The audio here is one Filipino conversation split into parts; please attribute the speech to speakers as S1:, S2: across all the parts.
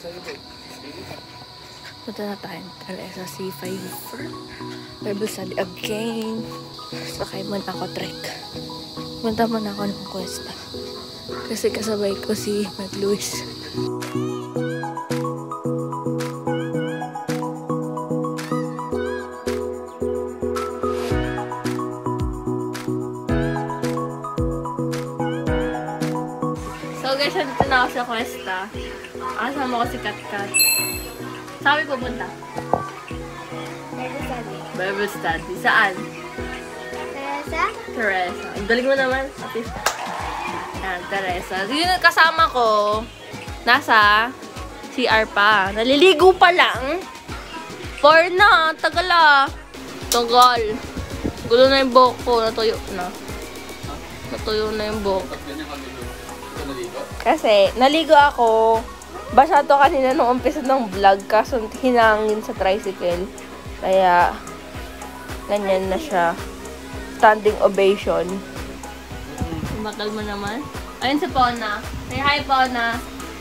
S1: Punta na tayo Teresa C5 for Bible study again. Sakay muna ako trek. Punta muna ako ng Cuesta. Kasi kasabay ko si Matt Luis. So guys, nandito na ako sa Cuesta. Kasama ko si Kat-Kat. Saan kami pupunta?
S2: Bible study.
S1: Bible study. Saan?
S2: Teresa?
S1: Teresa. Ang galing mo naman, ate. Yan, Teresa. Yung kasama ko, nasa CR pa. Naliligo pa lang. 4 na. Tagal ah. Tagal. Gulo na yung buhok ko. Natuyo na. Natuyo na yung buhok. Kasi, naligo ako. Basa to kanina nung umpisa ng vlog. Kaso hinangin sa tricycle. Kaya, ganyan na siya. Standing ovation. Bakal mo naman. Ayun si Pona. Say hi, Pona.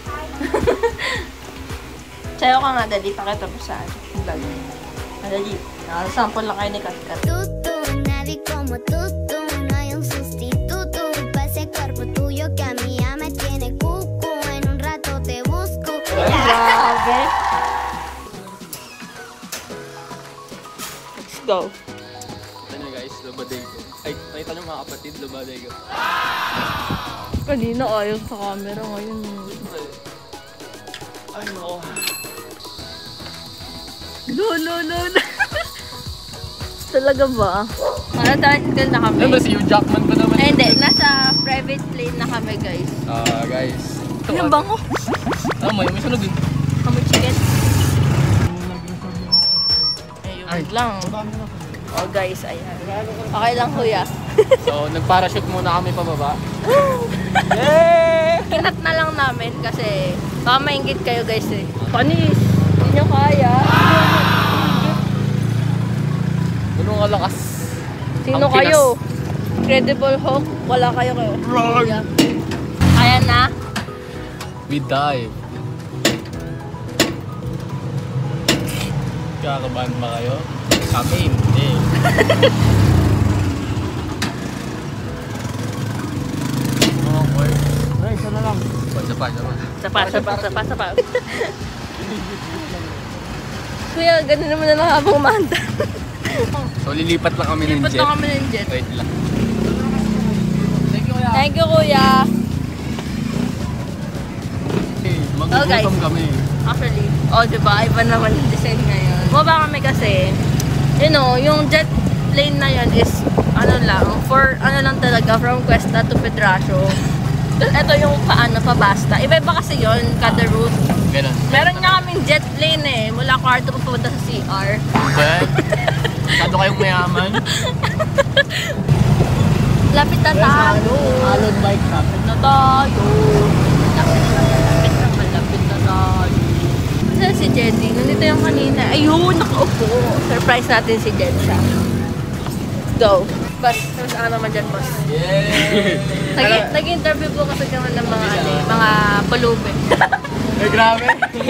S1: Sayo ka nga, dali. Pakita mo saan. Vlog. Dali. Nakasample lang kayo ni Kat-Kat.
S2: Tutu, nadie como tutu. No hay un sustituto para ese cuerpo tuyo que a mí ya me tiene cucu. En un rato te busco.
S1: Grabe. Let's go.
S3: Ano guys, lubaday ko. Ay, nakita nyo mga kapatid, lubaday ko.
S1: Kanina ayaw sa camera. Ngayon.
S3: Ay, no.
S1: No. Talaga ba? Tricycle na kami.
S3: Ano ba si Hugh Jackman ba naman?
S1: Ay, hindi. Nasa private plane na kami, guys.
S3: Guys.
S1: Yung bango.
S3: May sunog eh.
S1: Kami chicken. Ayun lang. Oh, guys, ayan. Okay lang, kuya.
S3: So, nag-parachute muna kami pababa.
S1: Yay! Kinat na lang namin kasi baka maingit kayo, guys eh. Panis! Hindi nyo kaya.
S3: Ganun kalakas.
S1: Sino kayo? Incredible Hulk? Wala kayo. Kuya. Kaya na?
S3: We dive. Kakabahan ba kayo? Kami, hindi. Okay. Ay, isa na lang.
S1: Sapa. Kuya, ganun naman na lang habang umanda.
S3: So, lilipat lang kami ng jet.
S1: Lilipat lang kami ng jet.
S3: Wait lang.
S1: Thank you, kuya.
S3: Mag-gutom kami.
S1: Actually, diba? Iba naman yung design ngayon. Baba kami kasi, you know, yung jet plane na yun is, lang talaga, from Cuesta to Pedracio. Ito yung pabasta. Iba-iba kasi yun, kada route.
S3: Ganun.
S1: Meron nga kaming jet plane eh, mula Kwarto papunta sa CR.
S3: Okay. Masyado kayong mayaman.
S1: Lapit na tayo.
S3: Alon bike na.
S1: Lapit na tayo. Malapit na tayo. Kasi si Jeddy, nandito yung kanina. Ayun, nakaupo. Surprise natin si Jeddy. Go. Boss, saan naman dyan, boss?
S3: Yay!
S1: Nag-interview po kasi naman ng mga palube.
S3: Ay, grabe.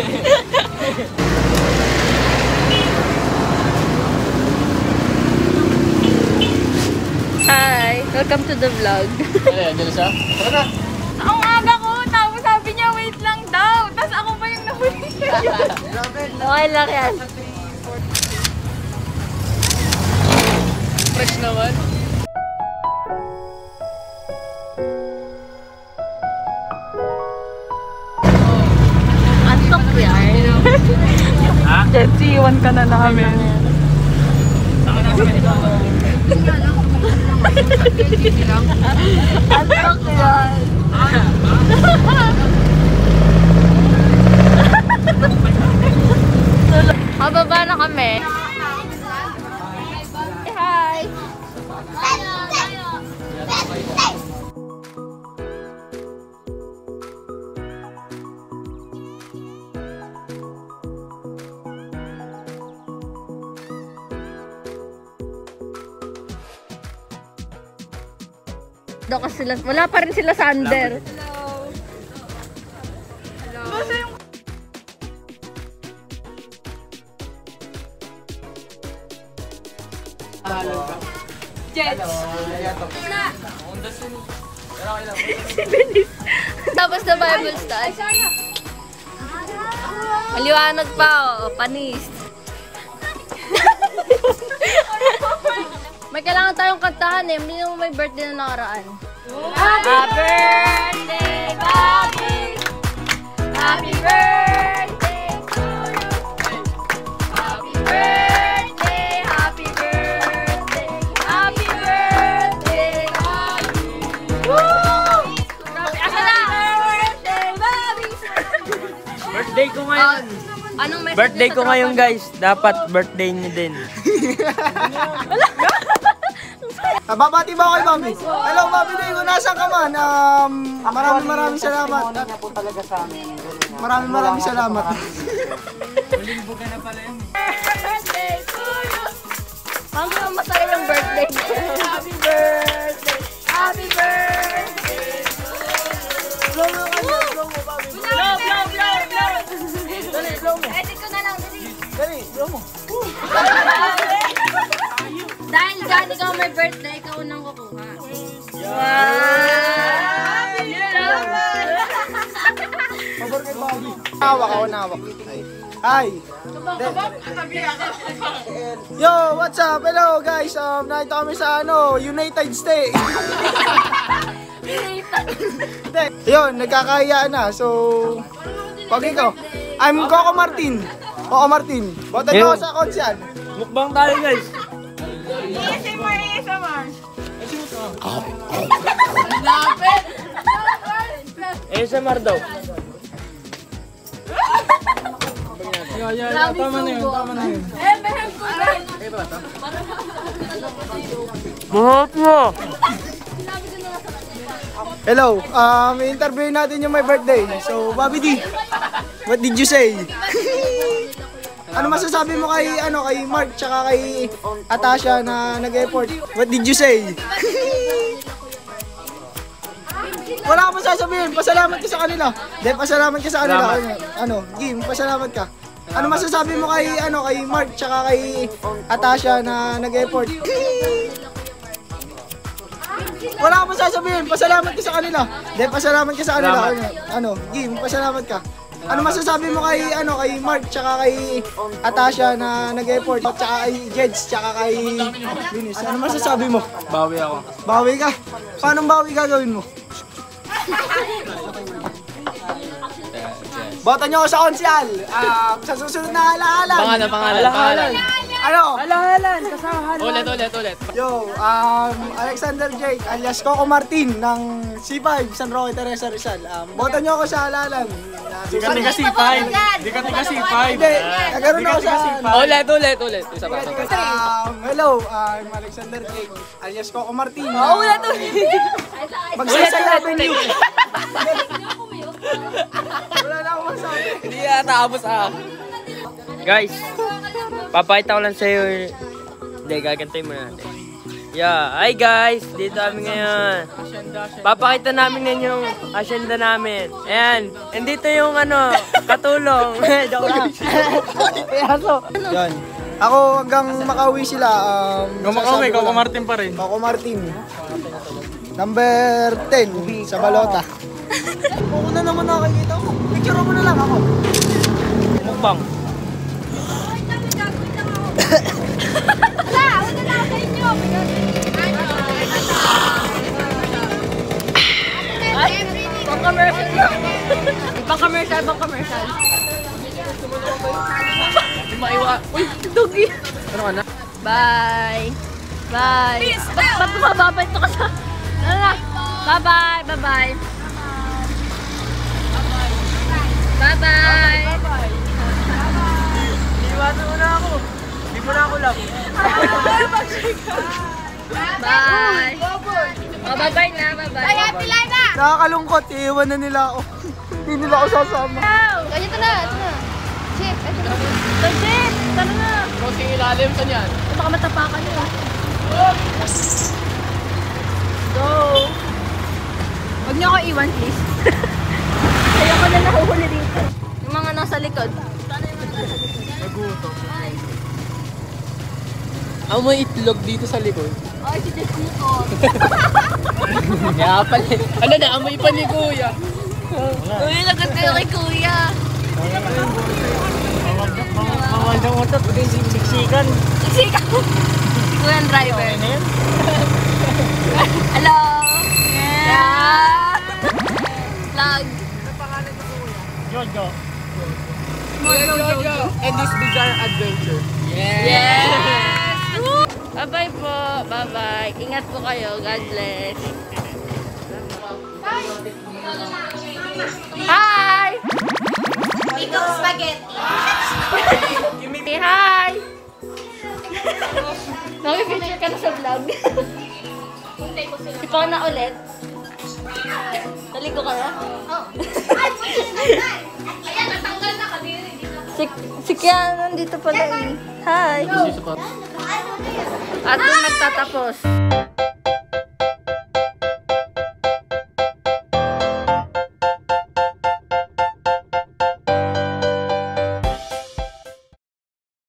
S1: Hi! Welcome to the vlog.
S3: Ayan, dyan siya. Tara na.
S1: Ang aga ko! Tapos sabi niya, wait lang daw. Tapos ako pa yung nahuli. Okay lang yan.
S3: Fresh naman.
S1: Antok yan.
S3: Ha?
S1: Jetsi, iwan ka na namin. Antok yan. Mababa na kami. Hi! Wala pa rin sila sa under. Hello. Hello. Jets. Tapos na Bible study. Maliwanag pa, oh. Panis. May kailangan tayong kantahan eh. Hindi naman may birthday na nakaraan. Happy birthday, Bobby! Happy birthday to you! Happy birthday, happy birthday, happy birthday, Bobby! Woo! Asa na? Birthday, Bobby!
S4: Birthday ko ngayon.
S1: Anong message
S4: Birthday ko ngayon, guys. Dapat birthday niyo din.
S5: Babati ba ako kay Bobby? Hello Bobby Day, nasaan ka man? Maraming salamat. Maraming salamat.
S4: Malimbugan na pala yun.
S1: Birthday to you! Hanggang masaya yung birthday. Happy birthday! Happy birthday!
S5: Blow mo kayo, blow mo Bobby.
S1: Blow!
S5: Dali, blow mo.
S1: Edit ko na lang, dali.
S5: Dali, blow mo.
S1: Dahil dyan, ikaw may birthday, ikaw unang kukuha. Wow!
S5: Pabor kay Bobby. Nawak ako, nawak. Hi! Yo, what's up? Hello guys, nakita kami sa United States. Yun, nagkakahiyaan na. So, pag ikaw, I'm Coco Martin. Coco Martin. Botan niyo ako sa konsyal.
S4: Mukbang tayo, guys. ASMR daw.
S5: Tama na yun.
S4: Mahot mo.
S5: Hello, interview natin yung my birthday. So, Bobby D, what did you say? Ano masasabi mo kay Mark tsaka kay Atasha na nag-effort? What did you say? Wala ka pa sasabihin, pasalamat ka sa kanila. Hindi, pasalamat ka sa kanila. Game, pasalamat ka. Ano masasabi mo kay Mark tsaka kay Atasha na nag-effort? Wala ka pa sasabihin, pasalamat ka sa kanila. Hindi, pasalamat ka sa kanila. Game, pasalamat ka. Ano masasabi mo kay Mark tsaka kay Atasha na nag-effort, tsaka kay Jeds tsaka kay Linis? Ano masasabi mo?
S3: Bawi ako.
S5: Bawi ka? Paano bawi gagawin mo? Botan niyo ako sa konsyal. Sa susunod na halahalan.
S3: Pangalan.
S5: Ano?
S4: Halahalan, kasahalan.
S3: Ulit.
S5: Yo, Alexander Jake alias Coco Martin ng C5 San Roque, Teresa, Rizal. Botan niyo ako sa halahalan.
S3: Di ka tiga C5.
S5: Hindi, nagkaroon ako sa...
S3: Ulit. Isa pa.
S5: Hello, I'm Alexander Jake alias Coco Martin.
S1: Ulit.
S5: Magsasayaban niyo. Wala na akong masabi.
S3: Hindi natapos
S4: Guys, papakita ko lang sa'yo. Hindi, gagantayin mo natin. Yeah, hi guys! Dito kami ngayon. Papakita namin yan yung asyenda namin. Ayan, andito yung katulong. Joke lang.
S5: Yan. Ako hanggang makauwi sila.
S3: Makauwi, Coco Martin pa rin.
S5: Coco Martin. Number 10 sa balota. Oo na naman nakikita ko. Picture mo na lang ako.
S4: Mukbang.
S1: Pang commercial. Uy, dugi.
S3: Ano ka na?
S1: Bye. Ba't bumababay ito ka sa... Bye-bye.
S4: Iwanan mo na ako. Hindi mo na ako love.
S1: Bye. Bye-bye na. Ay, happy life na!
S5: Nakakalungkot. Iiwan na nila ako. Hindi nila ako sasama.
S1: Ito na. Jeep, ito na. Jeep, tara na.
S3: Konting ilalim, saan yan?
S1: Baka matapakan nyo. Go. Huwag niyo ako iwan, please. Ayoko na nahuhuli dito. Yung mga nasa likod.
S3: Amoy itlog dito sa likod.
S1: Ay, si Jess Kumukot.
S3: Kaya pala. Ano na, amoy pa ni Kuya.
S1: Uy, lagot kayo kay Kuya.
S4: Mamandang mo ito, pwede siksikan.
S1: Siksika. Si Kuya ang driver. Hello. Yeah. Vlog.
S4: Jojo.
S3: And this bizarre adventure.
S1: Yes! Bye-bye po. Bye-bye. Ingat po kayo. God bless. Hi!
S2: Ikaw spaghetti.
S1: Say hi! Nami-feature ka na sa vlog. Si Pao na ulit. Naligo ka na?
S2: Ayan, natanggal na kadiri.
S1: Si Kian nandito pala eh. Hi! At nung nagtatapos.